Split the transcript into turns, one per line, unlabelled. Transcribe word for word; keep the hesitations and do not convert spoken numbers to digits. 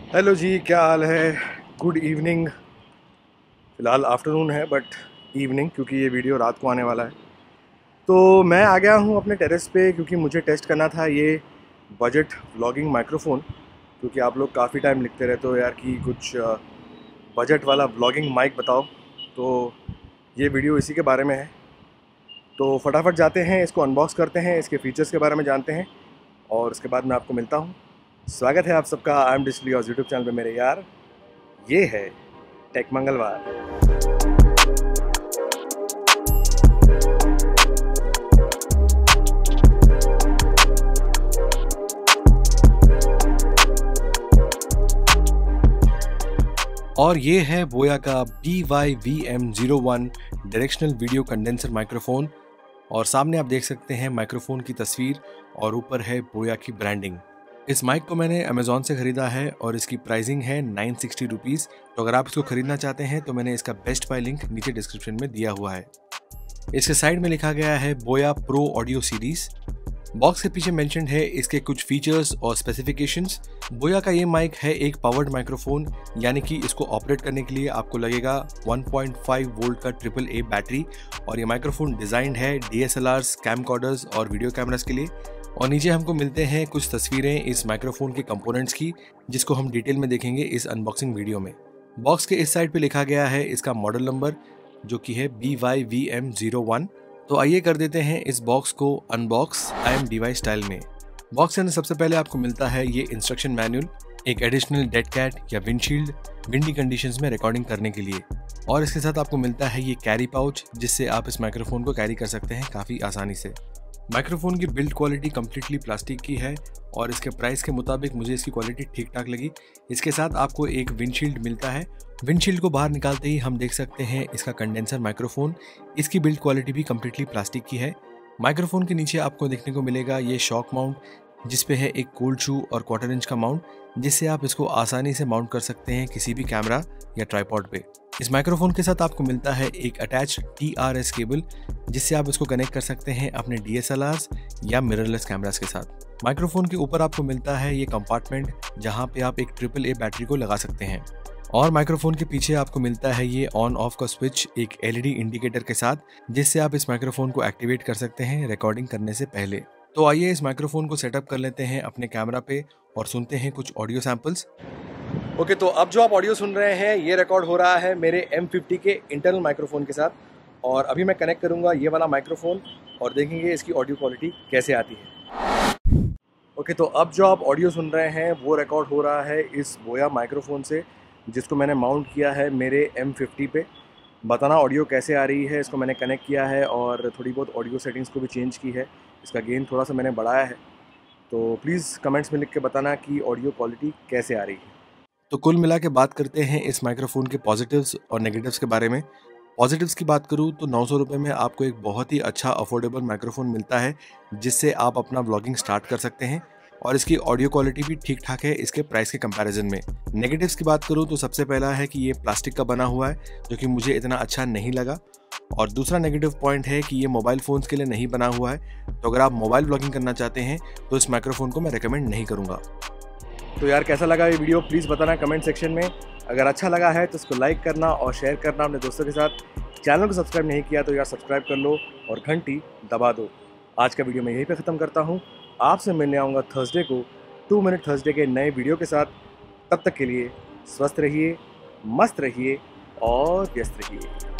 Hello जी, क्या हाल है। Good evening. फ़िलहाल आफ्टरनून है बट इवनिंग, क्योंकि ये वीडियो रात को आने वाला है। तो मैं आ गया हूँ अपने टेरेस पे, क्योंकि मुझे टेस्ट करना था ये बजट व्लॉगिंग माइक्रोफ़ोन। क्योंकि आप लोग काफ़ी टाइम लिखते रहते हो यार कि कुछ बजट वाला व्लॉगिंग माइक बताओ, तो ये वीडियो इसी के बारे में है। तो फटाफट जाते हैं, इसको अनबॉक्स करते हैं, इसके फ़ीचर्स के बारे में जानते हैं और उसके बाद मैं आपको मिलता हूँ। स्वागत है आप सबका आई एम डिजिटली और यूट्यूब चैनल पे मेरे यार। ये है टेक मंगलवार। और ये है बोया का B Y V M zero one directional video condenser microphone. और सामने आप देख सकते हैं माइक्रोफोन की तस्वीर और ऊपर है बोया की ब्रांडिंग। इस माइक को मैंने अमेज़ॉन से ख़रीदा है और इसकी प्राइसिंग है नाइन सिक्सटी रुपीज़। तो अगर आप इसको ख़रीदना चाहते हैं तो मैंने इसका बेस्ट बाय लिंक नीचे डिस्क्रिप्शन में दिया हुआ है। इसके साइड में लिखा गया है बोया प्रो ऑडियो सीरीज़। बॉक्स के पीछे मेंशन्ड है इसके कुछ फीचर्स और स्पेसिफिकेशंस। बोया का ये माइक है एक पावर्ड माइक्रोफोन, यानी कि इसको ऑपरेट करने के लिए आपको लगेगा वन पॉइंट फाइव वोल्ट का ट्रिपल ए बैटरी। और ये माइक्रोफोन डिज़ाइंड है D S L Rs, camcorders और वीडियो कैमरास के लिए। और नीचे हमको मिलते हैं कुछ तस्वीरें इस माइक्रोफोन के कंपोनेंट्स की, जिसको हम डिटेल में देखेंगे इस अनबॉक्सिंग वीडियो में। बॉक्स के इस साइड पे लिखा गया है इसका मॉडल नंबर, जो कि है B Y V M zero one. तो आइए कर देते हैं इस बॉक्स को unbox I am D Y style में। बॉक्स के अंदर सबसे पहले आपको मिलता है ये इंस्ट्रक्शन मैनुअल, एक एडिशनल डेड कैट या विंडशील्ड विंडी कंडीशंस में रिकॉर्डिंग करने के लिए। और इसके साथ आपको मिलता है ये कैरी पाउच, जिससे आप इस माइक्रोफोन को कैरी कर सकते हैं काफ़ी आसानी से। माइक्रोफोन की बिल्ड क्वालिटी कम्प्लीटली प्लास्टिक की है और इसके प्राइस के मुताबिक मुझे इसकी क्वालिटी ठीक ठाक लगी। इसके साथ आपको एक विंडशील्ड मिलता है। विंडशील्ड को बाहर निकालते ही हम देख सकते हैं इसका कंडेंसर माइक्रोफोन। इसकी बिल्ड क्वालिटी भी कम्प्लीटली प्लास्टिक की है। माइक्रोफोन के नीचे आपको देखने को मिलेगा ये शॉक माउंट, जिस पे है एक कूल्ड शू और क्वार्टर इंच का माउंट, जिससे आप इसको आसानी से माउंट कर सकते हैं किसी भी कैमरा या ट्राइपॉड पे। इस माइक्रोफोन के साथ आपको मिलता है एक attach T R S cable, जिससे आप इसको कनेक्ट कर सकते हैं अपने डी एस एल आर्स या मिररलेस कैमरास के साथ। माइक्रोफोन के ऊपर आपको मिलता है ये कंपार्टमेंट, जहाँ पे आप एक ट्रिपल ए बैटरी को लगा सकते हैं। और माइक्रोफोन के पीछे आपको मिलता है ये ऑन ऑफ का स्विच एक एल ई डी इंडिकेटर के साथ, जिससे आप इस माइक्रोफोन को एक्टिवेट कर सकते हैं रिकॉर्डिंग करने से पहले। तो आइए इस माइक्रोफोन को सेटअप कर लेते हैं अपने कैमरा पे और सुनते हैं कुछ ऑडियो सैंपल्स। ओके okay, तो अब जो आप ऑडियो सुन रहे हैं ये रिकॉर्ड हो रहा है मेरे एम फिफ्टी के इंटरनल माइक्रोफोन के साथ। और अभी मैं कनेक्ट करूंगा ये वाला माइक्रोफोन और देखेंगे इसकी ऑडियो क्वालिटी कैसे आती है। ओके okay, तो अब जो आप ऑडियो सुन रहे हैं वो रिकॉर्ड हो रहा है इस बोया माइक्रोफोन से, जिसको मैंने माउंट किया है मेरे एम फिफ्टी पे। बताना ऑडियो कैसे आ रही है। इसको मैंने कनेक्ट किया है और थोड़ी बहुत ऑडियो सेटिंग्स को भी चेंज की है। इसका गेन थोड़ा सा मैंने बढ़ाया है। तो प्लीज़ कमेंट्स में लिख के बताना कि ऑडियो क्वालिटी कैसे आ रही है। तो कुल मिला के बात करते हैं इस माइक्रोफोन के पॉजिटिव्स और नेगेटिव्स के बारे में। पॉजिटिव्स की बात करूँ तो नौ सौ रुपये में आपको एक बहुत ही अच्छा अफोर्डेबल माइक्रोफोन मिलता है, जिससे आप अपना व्लॉगिंग स्टार्ट कर सकते हैं। और इसकी ऑडियो क्वालिटी भी ठीक ठाक है इसके प्राइस के कंपैरिजन में। नेगेटिव्स की बात करूँ तो सबसे पहला है कि ये प्लास्टिक का बना हुआ है, जो कि मुझे इतना अच्छा नहीं लगा। और दूसरा नेगेटिव पॉइंट है कि ये मोबाइल फ़ोन्स के लिए नहीं बना हुआ है। तो अगर आप मोबाइल व्लॉगिंग करना चाहते हैं तो इस माइक्रोफोन को मैं रिकमेंड नहीं करूँगा। तो यार कैसा लगा ये वीडियो प्लीज़ बताना कमेंट सेक्शन में। अगर अच्छा लगा है तो इसको लाइक करना और शेयर करना अपने दोस्तों के साथ। चैनल को सब्सक्राइब नहीं किया तो यार सब्सक्राइब कर लो और घंटी दबा दो। आज का वीडियो मैं यहीं पे ख़त्म करता हूँ। आपसे मिलने आऊँगा थर्सडे को टू मिनट थर्सडे के नए वीडियो के साथ। तब तक के लिए स्वस्थ रहिए, मस्त रहिए और व्यस्त रहिए।